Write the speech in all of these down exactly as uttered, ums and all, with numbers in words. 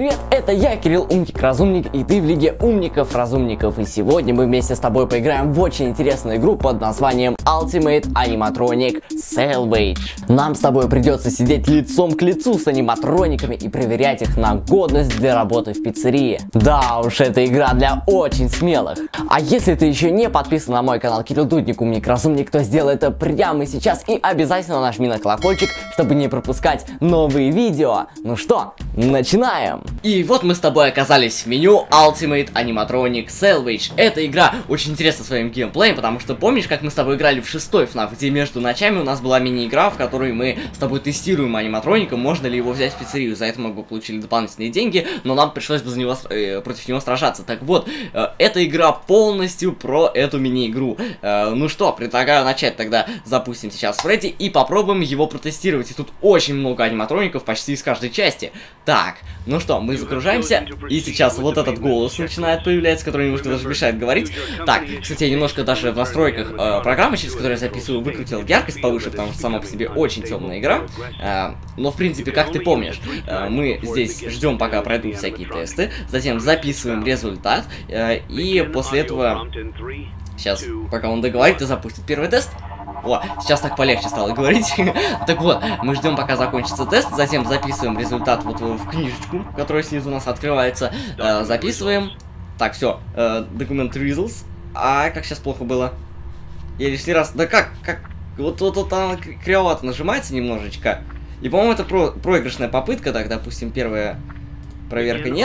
привет, это я, Кирилл Умник-Разумник, и ты в Лиге Умников-Разумников. И сегодня мы вместе с тобой поиграем в очень интересную игру под названием Ultimate Animatronic Salvage. Нам с тобой придется сидеть лицом к лицу с аниматрониками и проверять их на годность для работы в пиццерии. Да уж, это игра для очень смелых. А если ты еще не подписан на мой канал Кирилл Дудник Умник-Разумник, то сделай это прямо сейчас и обязательно нажми на колокольчик, чтобы не пропускать новые видео. Ну что, начинаем! И вот мы с тобой оказались в меню Ultimate Animatronic Salvage. Эта игра очень интересна своим геймплеем, потому что помнишь, как мы с тобой играли в шестой эф наф, где между ночами у нас была мини-игра, в которой мы с тобой тестируем аниматроника, можно ли его взять в пиццерию. За это мы бы получили дополнительные деньги, но нам пришлось бы за него, э, против него сражаться. Так вот, э, эта игра полностью про эту мини-игру. Э, ну что, предлагаю начать тогда. Запустим сейчас Фредди и попробуем его протестировать. И тут очень много аниматроников почти из каждой части. Так, ну что, мы загружаемся, и сейчас вот этот голос начинает появляться, который немножко даже мешает говорить. Так, кстати, я немножко даже в настройках э, программы, через которую я записываю, выкрутил яркость повыше, потому что сама по себе очень темная игра. Э, но, в принципе, как ты помнишь, э, мы здесь ждем, пока пройдут всякие тесты, затем записываем результат, э, и после этого, сейчас, пока он договорит и запустит первый тест. О, сейчас так полегче стало говорить. Так вот, мы ждем, пока закончится тест, затем записываем результат вот в книжечку, которая снизу у нас открывается. Э, записываем. Так, все, э, документ results. А, как сейчас плохо было. Я лишний раз. Да как, как? Вот вот вот она кривовато нажимается немножечко. И, по-моему, это про проигрышная попытка. Так, допустим, первая проверка нет.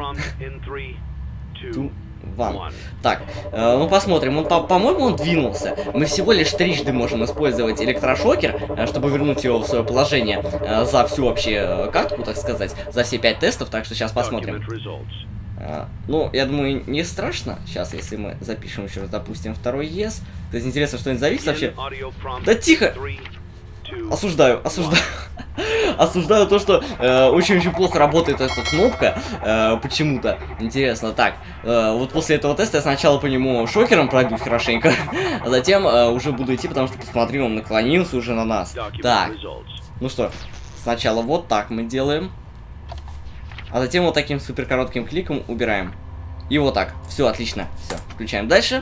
Ван. Так, э, ну посмотрим. Он, по-моему, по он двинулся. Мы всего лишь трижды можем использовать электрошокер, э, чтобы вернуть его в свое положение э, за всю вообще э, катку, так сказать, за все пять тестов. Так что сейчас посмотрим. Э, ну, я думаю, не страшно. Сейчас, если мы запишем еще раз, допустим, второй yes. То есть интересно, что-нибудь зависит вообще. Да тихо! Осуждаю, осуждаю. Осуждаю то, что очень-очень э, плохо работает эта кнопка. Э, Почему-то. Интересно. Так, э, вот после этого теста я сначала по нему шокером пройду хорошенько, а затем э, уже буду идти, потому что, посмотри, он наклонился уже на нас. Так, ну что, сначала вот так мы делаем, а затем вот таким супер коротким кликом убираем. И вот так. Все, отлично. Все, включаем дальше.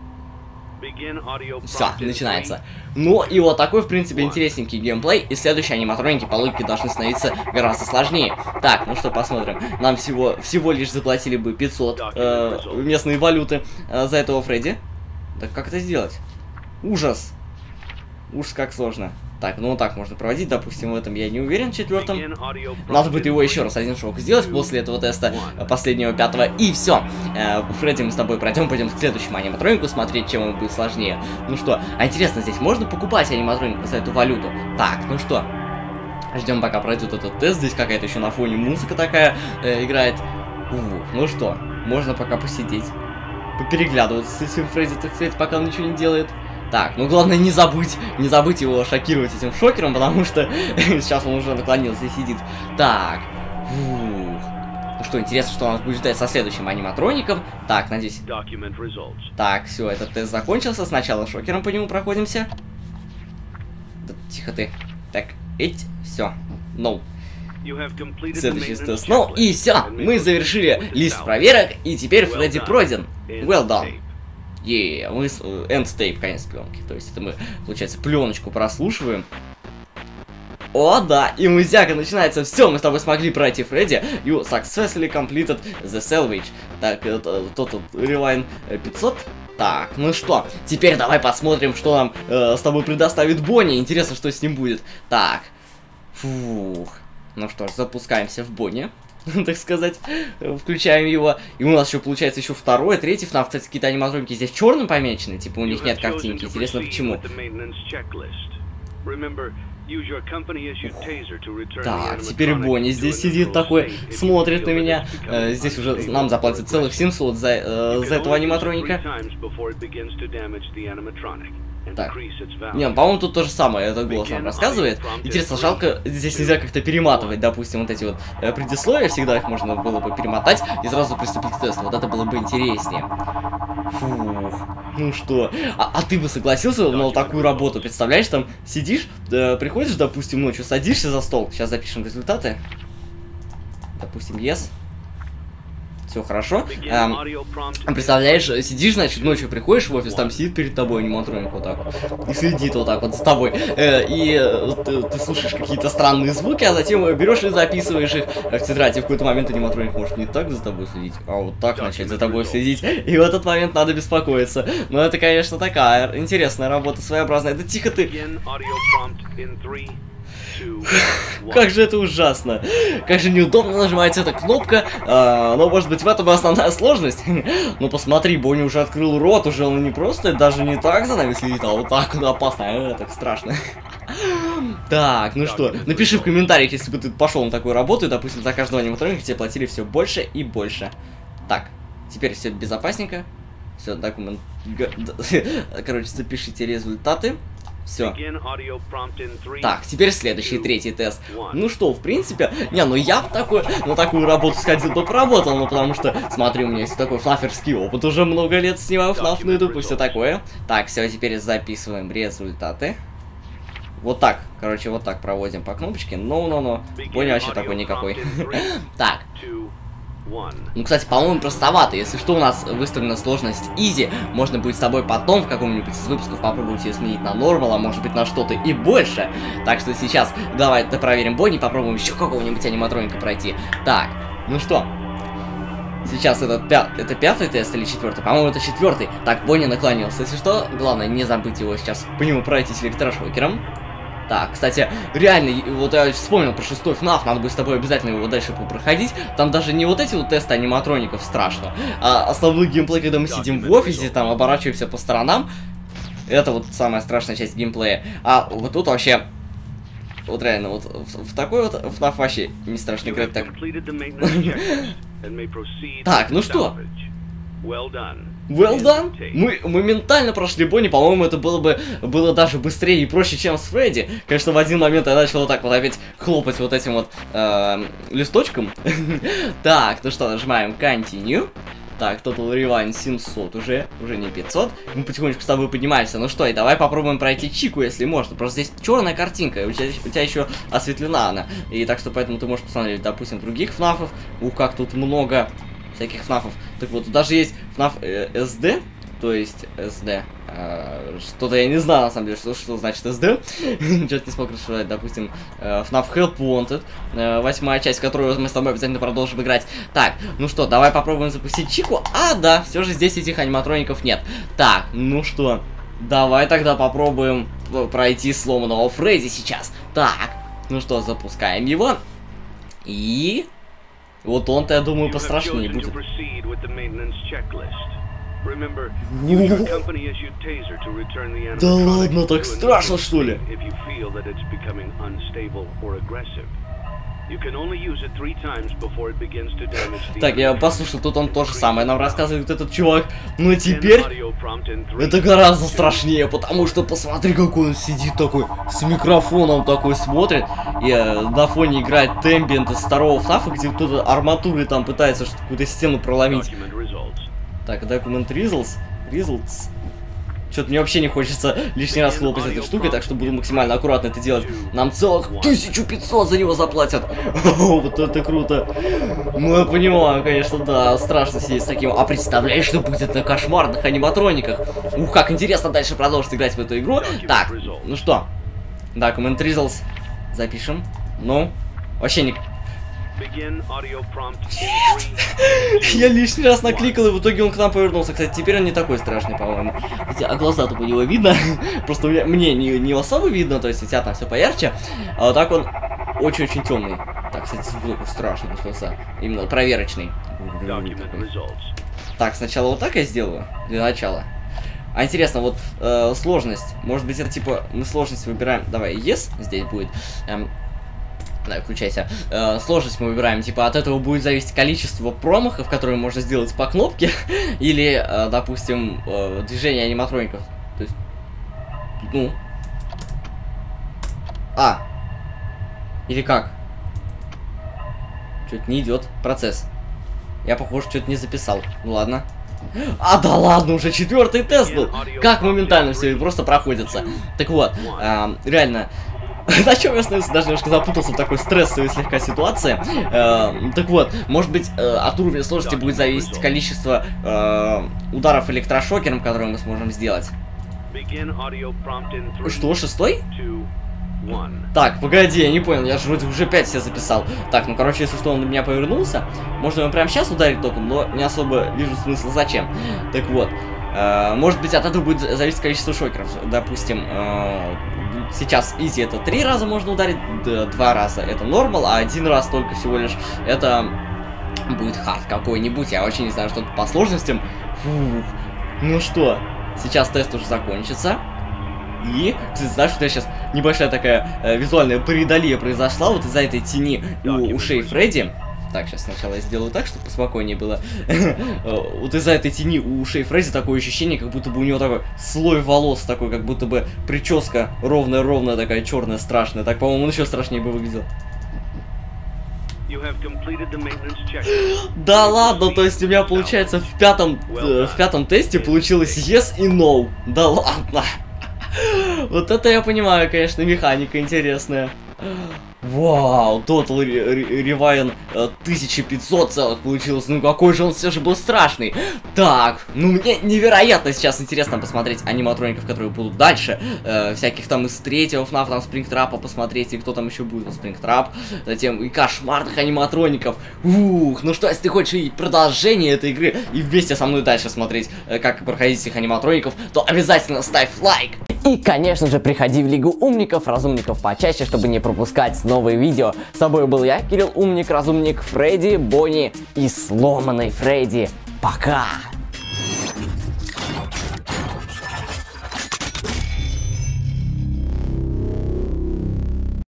Все, начинается. Ну и вот такой, в принципе, интересненький геймплей. И следующие аниматроники по логике должны становиться гораздо сложнее. Так, ну что, посмотрим. Нам всего, всего лишь заплатили бы пятьсот э, местные валюты э, за этого Фредди. Так как это сделать? Ужас. Ужас, как сложно. Так, ну вот так можно проводить, допустим, в этом я не уверен, в четвертом. Надо будет его еще раз один шок сделать после этого теста последнего пятого. И все. Э, Фредди мы с тобой пройдем, пойдем к следующему аниматронику смотреть, чем он будет сложнее. Ну что, а интересно, здесь можно покупать аниматроник за эту валюту? Так, ну что, ждем, пока пройдет этот тест. Здесь какая-то еще на фоне музыка такая э, играет. Ух, ну что, можно пока посидеть, попереглядываться с этим Фредди, так сказать, пока он ничего не делает. Так, ну главное не забыть, не забыть его шокировать этим шокером, потому что сейчас он уже наклонился и сидит. Так, фух. Ну что, интересно, что нас будет ждать со следующим аниматроником. Так, надеюсь. Так, все, этот тест закончился. Сначала шокером по нему проходимся. Да, тихо ты. Так, эть, все. No. Следующий тест. Ну и все, мы завершили лист проверок, и теперь Фредди пройден. Well done. Е, мы с end tape, конец пленки. То есть это мы, получается, пленочку прослушиваем. О, да, и музяка начинается. Все, мы с тобой смогли пройти Фредди. You successfully completed the salvage. Так, это тот Rewind пятьсот. Так, ну что, теперь давай посмотрим, что нам э, с тобой предоставит Бонни. Интересно, что с ним будет. Так, фух. Ну что ж, запускаемся в Бонни. Так сказать, включаем его. И у нас еще получается еще второй, третий эф наф. Кстати, какие-то аниматроники здесь черным помечены, типа у них нет картинки. Интересно, почему. Так, теперь Бонни здесь сидит такой, смотрит на меня. Э, здесь уже нам заплатят целых семьсот за, э, за этого аниматроника. Так. Не, по-моему, тут то же самое, этот голос нам рассказывает. Интересно, жалко, здесь нельзя как-то перематывать, допустим, вот эти вот э, предисловия, всегда их можно было бы перемотать и сразу приступить к тесту. Вот это было бы интереснее. Фух, ну что, а, а ты бы согласился на такую работу? Представляешь, там сидишь, э, приходишь, допустим, ночью, садишься за стол. Сейчас запишем результаты. Допустим, yes. Все хорошо. Эм, представляешь, сидишь, значит, ночью приходишь в офис, там сидит перед тобой аниматроник вот так вот, и следит вот так вот за тобой. Э, и э, ты, ты слушаешь какие-то странные звуки, а затем берешь и записываешь их в тетрадь. И в какой-то момент аниматроник может не так за тобой следить, а вот так начать за тобой следить. И в этот момент надо беспокоиться. Но это, конечно, такая интересная работа, своеобразная. Да тихо ты! Как же это ужасно. Как же неудобно нажимается эта кнопка. А, но может быть в этом и основная сложность. Ну посмотри, Бонни уже открыл рот, уже он не просто даже не так за нами следит, а вот так вот опасно. Это так страшно. Так, ну что, напиши в комментариях, если бы ты пошел на такую работу, и, допустим, за каждого аниматроника тебе платили все больше и больше. Так, теперь все безопасненько. Все, документ. Короче, запишите результаты. Все. Так, теперь следующий, третий тест. Ну что, в принципе, не, ну я бы такой, на такую работу сходил, бы поработал, ну потому что, смотри, у меня есть такой фнаферский опыт, уже много лет снимаю фнаф на ютуб и все такое. Так, все, теперь записываем результаты. Вот так, короче, вот так проводим по кнопочке. No-no-no. Понял, вообще такой никакой. Так. Ну, кстати, по-моему, простовато. Если что, у нас выставлена сложность Easy. Можно будет с тобой потом в каком-нибудь из выпусков попробовать ее сменить на Normal, а может быть на что-то и больше. Так что сейчас давай проверим Бонни, попробуем еще какого-нибудь аниматроника пройти. Так, ну что? Сейчас это, пя это пятый тест или четвертый? По-моему, это четвертый. Так, Бонни наклонился. Если что, главное не забыть его сейчас по нему пройти с электрошокером. Так, кстати, реально, вот я вспомнил про шестой фнаф, надо будет с тобой обязательно его дальше проходить. Там даже не вот эти вот тесты аниматроников страшно, а основной геймплей, когда мы сидим в офисе, там оборачиваемся по сторонам. Это вот самая страшная часть геймплея. А вот тут вообще, вот реально, вот в, в такой вот фнаф вообще не страшно играть так. Так, ну что? Well done. Мы моментально прошли Бонни, по-моему, это было бы было даже быстрее и проще, чем с Фредди. Конечно, в один момент я начал вот так вот опять хлопать вот этим вот э, листочком. Так, ну что, нажимаем Continue. Так, Total Rewind семьсот уже, уже не пятьсот. Мы потихонечку с тобой поднимаемся. Ну что, и давай попробуем пройти Чику, если можно. Просто здесь черная картинка, у тебя, у тебя еще осветлена она. И так что поэтому ты можешь посмотреть, допустим, других фнафов. Ух, как тут много всяких фнафов. Так вот, даже есть фнаф э, эс ди, то есть эс ди. Э, Что-то я не знаю, на самом деле, что, что значит эс ди. Что-то не смог рассказать. Допустим, э, фнаф Help Wanted, э, восьмая часть, которую мы с тобой обязательно продолжим играть. Так, ну что, давай попробуем запустить Чику. А, да, все же здесь этих аниматроников нет. Так, ну что, давай тогда попробуем пройти сломанного Фредди сейчас. Так, ну что, запускаем его. И... вот он-то, я думаю, пострашнее будет. Да ладно, так страшно, что ли? Так, я послушал, тут он то же самое нам рассказывает этот чувак. Но теперь это гораздо страшнее, потому что посмотри, какой он сидит такой, с микрофоном такой смотрит. И э, на фоне играет Тембиент из второго фнафа, где кто-то арматурой там пытается какую-то стену проломить. Так, Document Results. Results. Что-то мне вообще не хочется лишний раз хлопать этой штукой, так что буду максимально аккуратно это делать. Нам целых тысячу пятьсот за него заплатят. Вот это круто. Ну, я понимаю, конечно, да, страшно сидеть с таким. А представляешь, что будет на кошмарных аниматрониках? Ух, как интересно дальше продолжить играть в эту игру. Так, ну что, Document Results запишем. Ну, вообще не... Я лишний раз накликал, и в итоге он к нам повернулся. Кстати, теперь он не такой страшный, по-моему. А глаза-то у него видно. Просто у меня, мне не, не особо видно, то есть у тебя там все поярче. А вот так он очень-очень темный. Так, кстати, звук страшный начался. Именно проверочный. Так, сначала вот так я сделаю, для начала. А интересно, вот э, сложность. Может быть, это типа мы сложность выбираем. Давай, yes, здесь будет. Эм, Да, включайся. Э, сложность мы выбираем, типа, от этого будет зависеть количество промахов, которые можно сделать по кнопке, или, э, допустим, э, движение аниматроников. То есть, ну... А! Или как? Что-то не идет процесс. Я, похоже, что-то не записал. Ну ладно. А, да ладно, уже четвертый тест был. Как моментально все просто проходится. Так вот, э, реально... На чем я становился, даже немножко запутался в такой стрессовой слегка ситуации. Э, так вот, может быть, э, от уровня сложности будет зависеть количество э, ударов электрошокером, которые мы сможем сделать. Что, шестой? Так, погоди, я не понял, я же вроде уже пять все записал. Так, ну короче, если что, он на меня повернулся. Можно его прямо сейчас ударить током, но не особо вижу смысла зачем. Так вот, э, может быть, от этого будет зависеть количество шокеров. Допустим, э, сейчас изи это три раза можно ударить, два раза это нормал, а один раз только всего лишь это будет хард какой-нибудь. Я вообще не знаю, что по сложностям. Фух. Ну что, сейчас тест уже закончится. И, кстати, знаешь, что я сейчас небольшая такая э, визуальная паридолия произошла вот из-за этой тени у ушей Фредди. Так, сейчас сначала я сделаю так, чтобы поспокойнее было. Вот из-за этой тени у ушей Фредди такое ощущение, как будто бы у него такой слой волос, такой, как будто бы прическа ровная-ровная, такая черная, страшная. Так, по-моему, он еще страшнее бы выглядел. Да ладно, то есть у меня получается в пятом, э, в пятом тесте получилось yes и no. Да ладно. Вот это я понимаю, конечно, механика интересная. Вау, Total Rewind тысяча пятьсот целых получилось. Ну какой же он все же был страшный. Так, ну мне невероятно сейчас интересно посмотреть аниматроников, которые будут дальше. Э, всяких там из третьего эф наф, там Спрингтрапа посмотреть, и кто там еще будет, Спрингтрап. Затем и кошмарных аниматроников. Ух, ну что, если ты хочешь видеть продолжение этой игры и вместе со мной дальше смотреть, э, как проходить этих аниматроников, то обязательно ставь лайк. И, конечно же, приходи в Лигу Умников, Разумников почаще, чтобы не пропускать новые видео. С тобой был я, Кирилл Умник, Разумник, Фредди, Бонни и сломанный Фредди. Пока!